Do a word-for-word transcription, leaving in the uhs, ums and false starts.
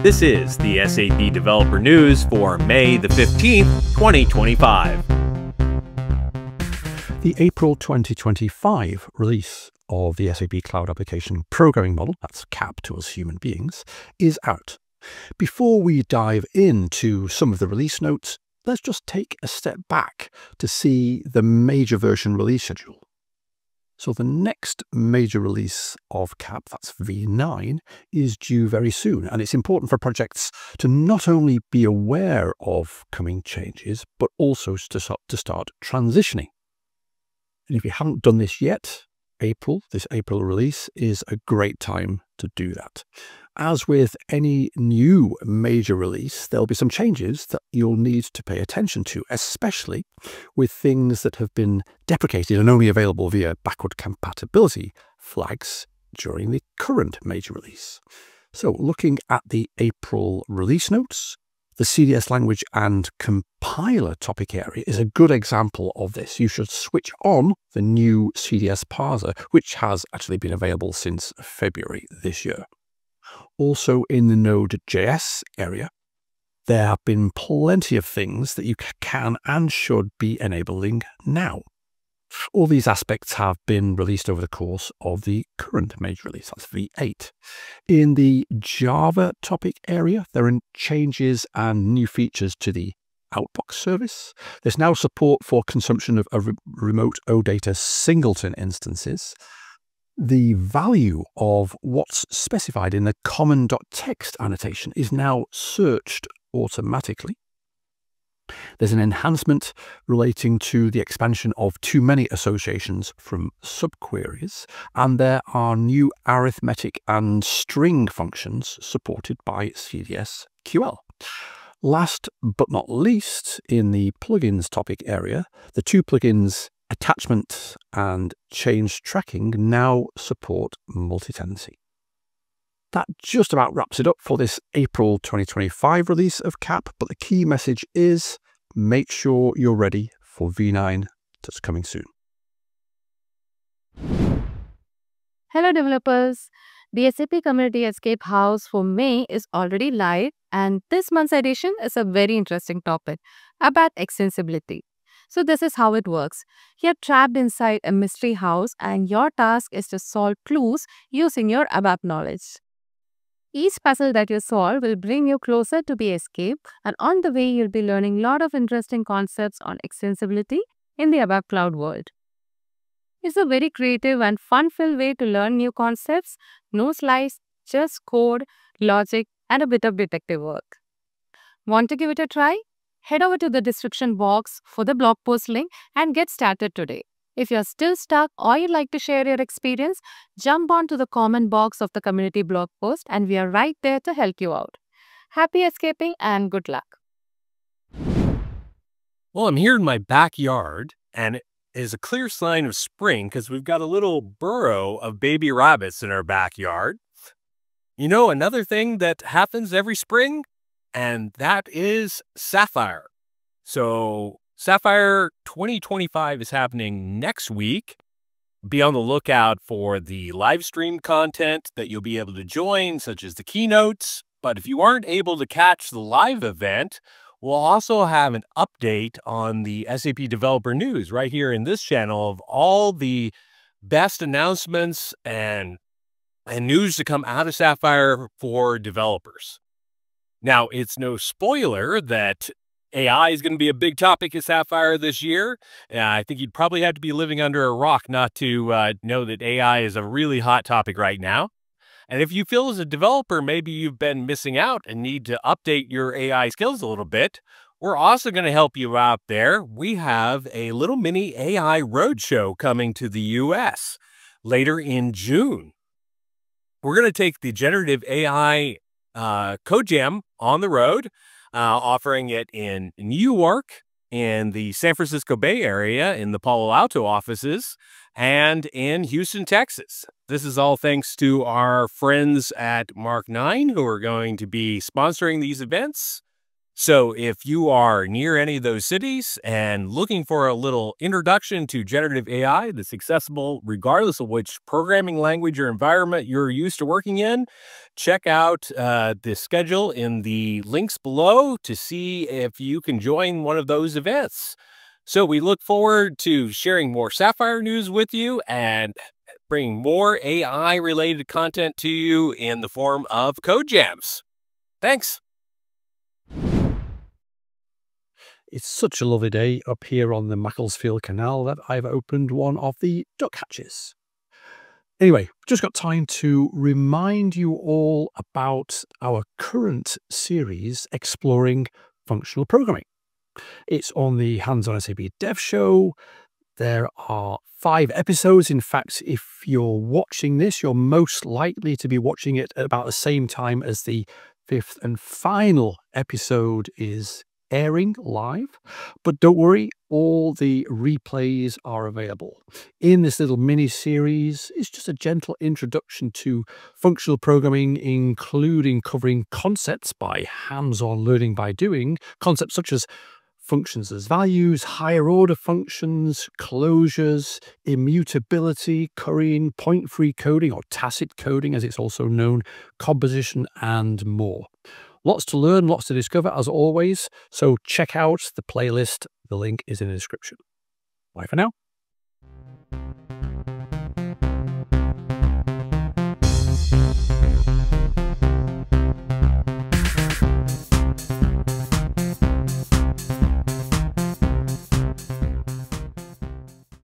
This is the S A P Developer News for May the fifteenth, twenty twenty-five. The April twenty twenty-five release of the S A P Cloud Application Programming Model, that's C A P to us human beings, is out. Before we dive into some of the release notes, let's just take a step back to see the major version release schedule. So the next major release of C A P, that's V nine, is due very soon, and it's important for projects to not only be aware of coming changes, but also to start, to start transitioning. And if you haven't done this yet, April, this April release, is a great time to do that. As with any new major release, there'll be some changes that you'll need to pay attention to, especially with things that have been deprecated and only available via backward compatibility flags during the current major release. So looking at the April release notes, the C D S language and compiler topic area is a good example of this. You should switch on the new C D S parser, which has actually been available since February this year. Also in the Node.js area, there have been plenty of things that you can and should be enabling now. All these aspects have been released over the course of the current major release, that's V eight. In the Java topic area, there are changes and new features to the Outbox service. There's now support for consumption of, of remote OData singleton instances. The value of what's specified in the common.txt annotation is now searched automatically. There's an enhancement relating to the expansion of too many associations from subqueries, and there are new arithmetic and string functions supported by C D S Q L. Last but not least, in the plugins topic area, the two plugins Attachment and Change Tracking now support multi-tenancy. That just about wraps it up for this April twenty twenty-five release of C A P, but the key message is make sure you're ready for V nine that's coming soon. Hello developers! The S A P Community Escape House for May is already live, and this month's edition is a very interesting topic about extensibility. So this is how it works. You're trapped inside a mystery house and your task is to solve clues using your ABAP knowledge. Each puzzle that you solve will bring you closer to the escape, and on the way you'll be learning a lot of interesting concepts on extensibility in the ABAP cloud world. It's a very creative and fun-filled way to learn new concepts. No slice, just code, logic, and a bit of detective work. Want to give it a try? Head over to the description box for the blog post link and get started today. If you're still stuck or you'd like to share your experience, jump onto the comment box of the community blog post and we are right there to help you out. Happy escaping and good luck. Well, I'm here in my backyard, and it is a clear sign of spring because we've got a little burrow of baby rabbits in our backyard. You know, another thing that happens every spring? And that is Sapphire. So Sapphire twenty twenty-five is happening next week. Be on the lookout for the live stream content that you'll be able to join, such as the keynotes. But if you aren't able to catch the live event, we'll also have an update on the S A P Developer News right here in this channel of all the best announcements and, and news to come out of Sapphire for developers. Now, it's no spoiler that A I is going to be a big topic at Sapphire this year. Uh, I think you'd probably have to be living under a rock not to uh, know that A I is a really hot topic right now. And if you feel as a developer, maybe you've been missing out and need to update your A I skills a little bit, we're also going to help you out there. We have a little mini A I roadshow coming to the U S later in June. We're going to take the generative A I Uh, CodeJam on the road, uh, offering it in New York, in the San Francisco Bay Area, in the Palo Alto offices, and in Houston, Texas. This is all thanks to our friends at Mark nine who are going to be sponsoring these events. So if you are near any of those cities and looking for a little introduction to generative A I that's accessible regardless of which programming language or environment you're used to working in, check out uh, the schedule in the links below to see if you can join one of those events. So we look forward to sharing more Sapphire news with you and bringing more A I-related content to you in the form of CodeJams. Thanks. It's such a lovely day up here on the Macclesfield Canal that I've opened one of the duck hatches. Anyway, just got time to remind you all about our current series exploring functional programming. It's on the Hands-on S A P Dev show. There are five episodes. In fact, if you're watching this, you're most likely to be watching it at about the same time as the fifth and final episode is airing live. But don't worry, all the replays are available. In this little mini series, it's just a gentle introduction to functional programming, including covering concepts by hands-on learning by doing, concepts such as functions as values, higher order functions, closures, immutability, currying, point-free coding, or tacit coding as it's also known, composition, and more. Lots to learn, lots to discover as always, so check out the playlist. The link is in the description. Bye for now.